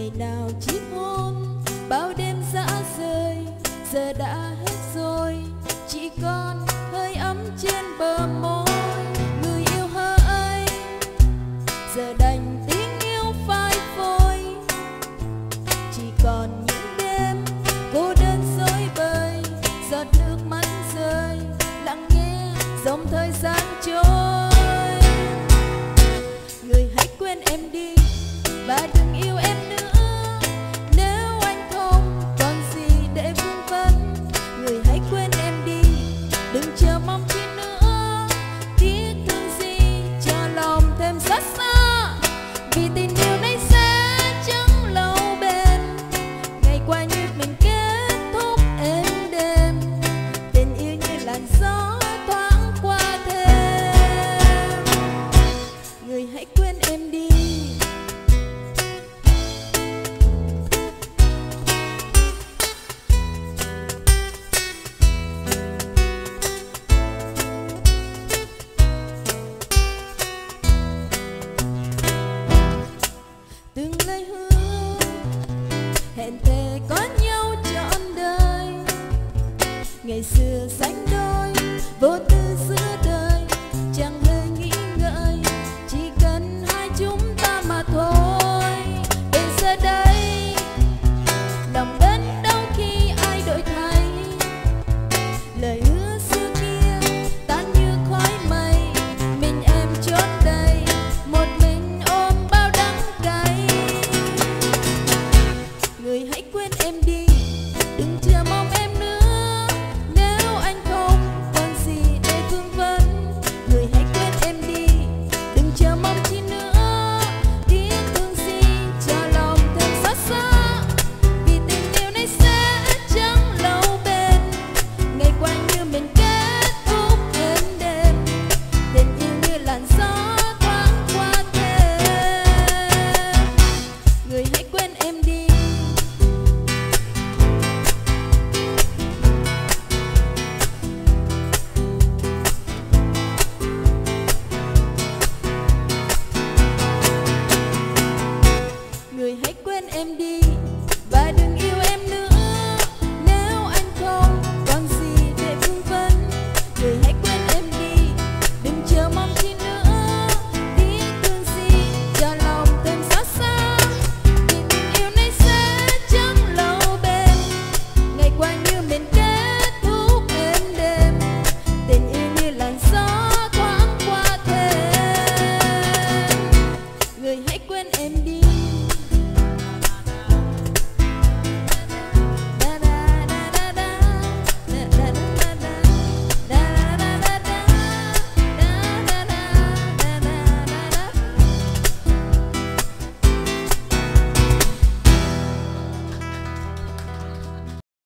ngày nào chiếc hôn bao đêm dã rời, giờ đã hết rồi, chỉ còn hơi ấm trên bờ môi. Người yêu hỡi, giờ đành tiếng yêu phai phôi, chỉ còn những đêm cô đơn rối bời, giọt nước mắt rơi lặng nghe dòng thời gian trôi. Người hãy quên em đi và đừng yêu em nữa, nếu anh không còn gì để vương vấn. Người hãy quên em đi, đừng chờ mong chi nữa, tiếc thương gì cho lòng thêm xót xa. Vì tình yêu này sẽ chẳng lâu bền, ngày qua như mình kết thúc êm đềm. Tình yêu như làn gió thoáng qua thêm. Người hãy quên em đi. Từng lời hứa hẹn thề có nhau trọn đời, ngày xưa sánh đôi